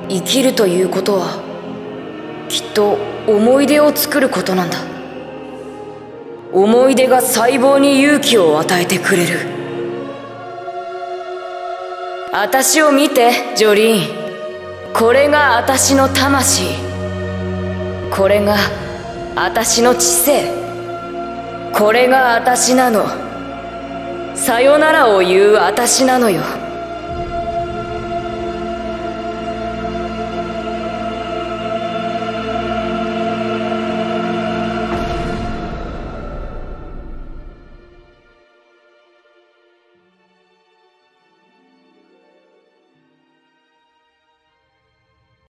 生きるということはきっと思い出を作ることなんだ。思い出が細胞に勇気を与えてくれる。私を見てジョリーン。これが私の魂。これが私の知性。これが私なの。さよならを言う私なのよ。